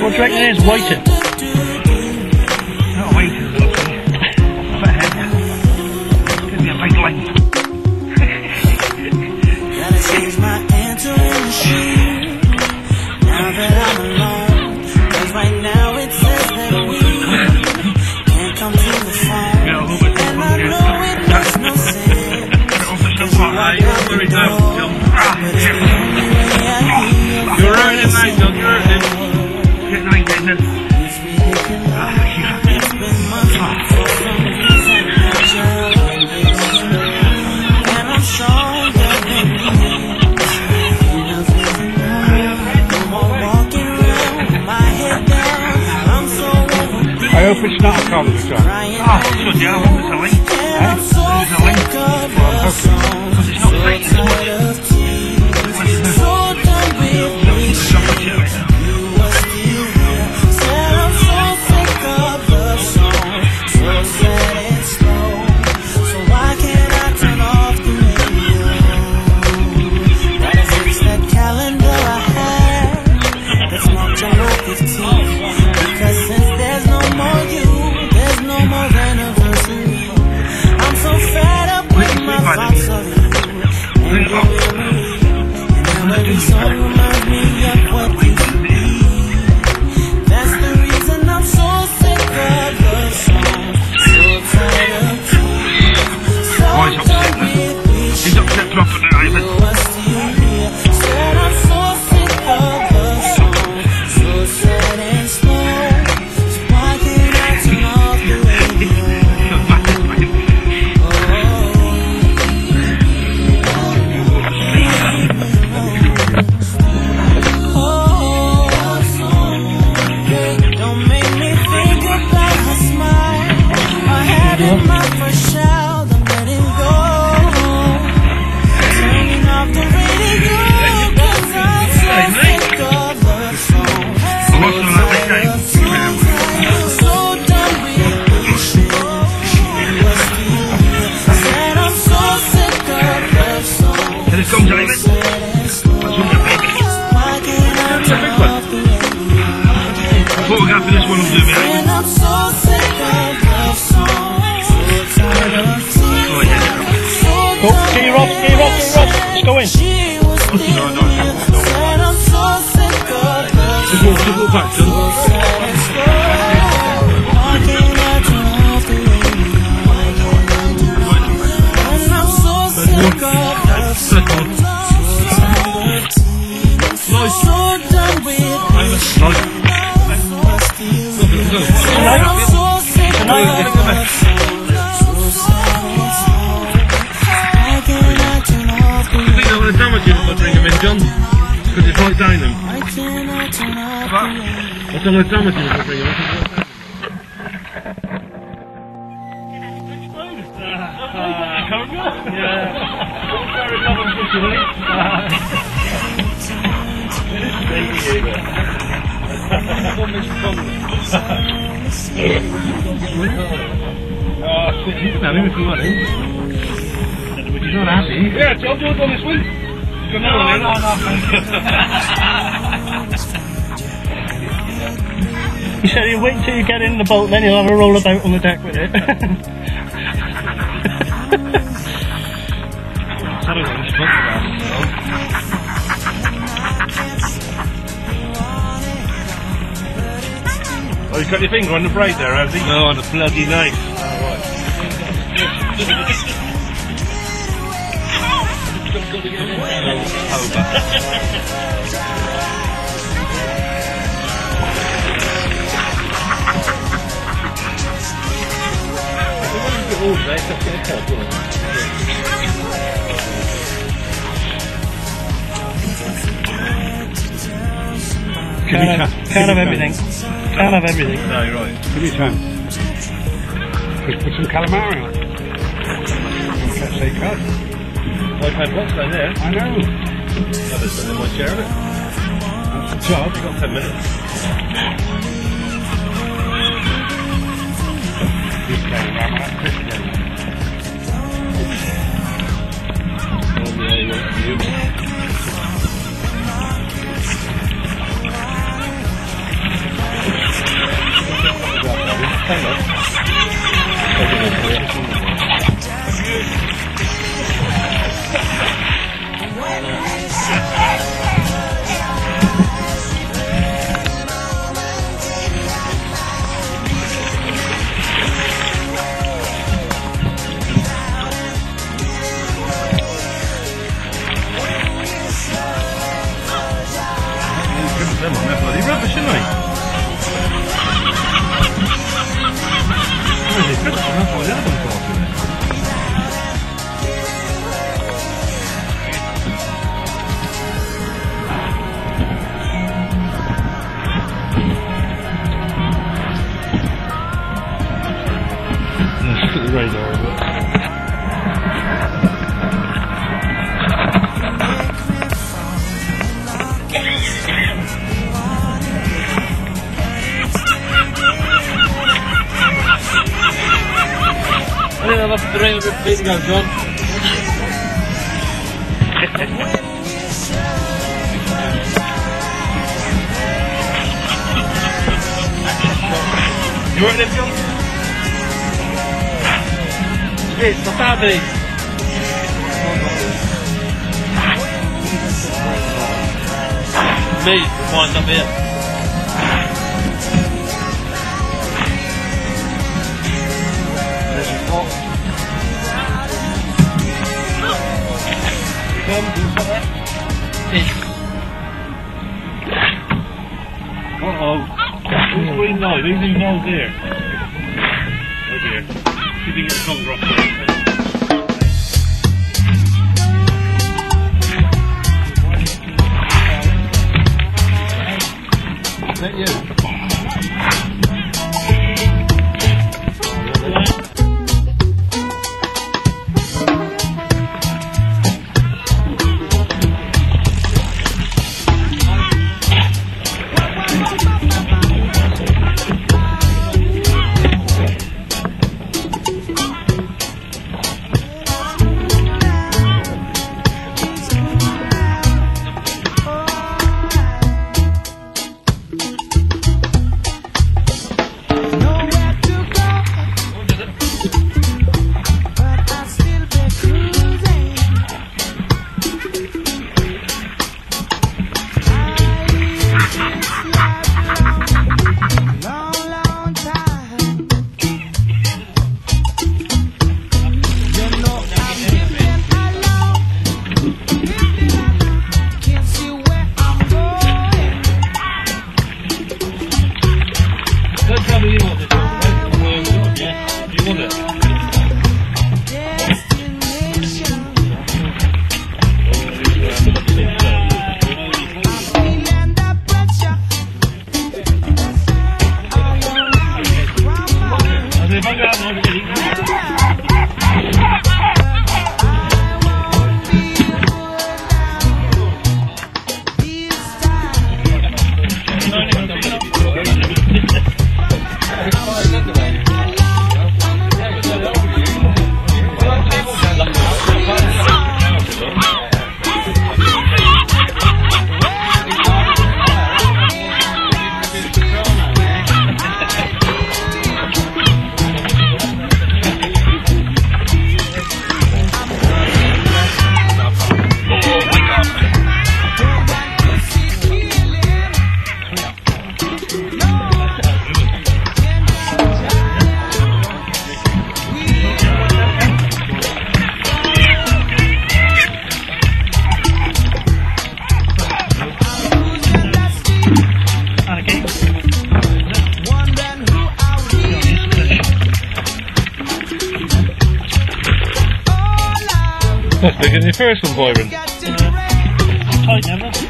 What do you reckon it is? Waiting. Not waiting. Off ahead. Give me a big length. Gotta change my answer in the sheet. Now that I'm alone, 'cause right now it says that we can't come to the phone. And I know it makes no sense. There we go. You're ruining, mate. You're ruining. Get 9 minutes. And I'm stronger than you. No more walking around with my head down. I'm so over. I hope it's not a comedy song. Oh, good, yeah, I hope it's a link. I'm so sick of love songs. Because it's not playing as much. So done with me. You were still here. Said I'm so sick of love songs. So sad and slow. So why can't I turn off the radio? Gotta fix that calendar I had. That's marked July 15th. Because since there's no more you, there's no more anniversary. I'm so fed up with my thoughts of you. And your memory. And every song reminds me of what used to be. That's the reason I'm so sick of love songs. So tired of tears. So done with wishing. He's upset dropping it, Ivan. You are still here. Said I'm so sick of love songs. So sad and slow. So why can't I turn off the radio? Don't make me think about her smile. I had my first child, I'm letting go. Turning off the radio, 'cause I'm so sick of love songs. So tired of tears. So done with wishing. You were still here. Said I'm so sick of love songs. Here it comes, Ivan. Why can't I turn off the radio? Photograph of this one will do me, Ivan. And I'm so sick of love songs. So tired of tears. Oh, yeah. Go, get your off, get your off, get your off. Let's go in. She was still here. Said I'm so sick of love songs. Go back, So sad and slow. Why can't I turn off the radio? And I'm so sick of love songs. So tired of tears. So done with wishing. Tonight? I think I'm going to damage him if I bring him in, John. Because it's right down him. I cannot turn off the radio. I'm going to damage him if I bring him in. You can have him if you want him. He's not happy. Yeah, John, do you want on this one? No. He said he'll wait till you get in the boat, then he'll have a roll about on the deck with it. Oh, you got your finger on the brake there, has he? No, on the bloody knife. Can't have everything. Can't have everything. No, you're right. Give me some. Put some calamari on. Can't say cut. £5 box down there. I know. Others don't want to share of it. That's the job. You've got 10 minutes. Keep going around with that Christian. Oh, yeah, you. is horrible. I think I've left the rain a bit to go, John. You alright then, John? It's not bad, buddy. Me, mine's up here. Uh-oh. Who's green nose? Who's his nose there? Oh dear. See if you get the tongue drop there. Is that you? That's bigger than your first one, Byron. Tight, never.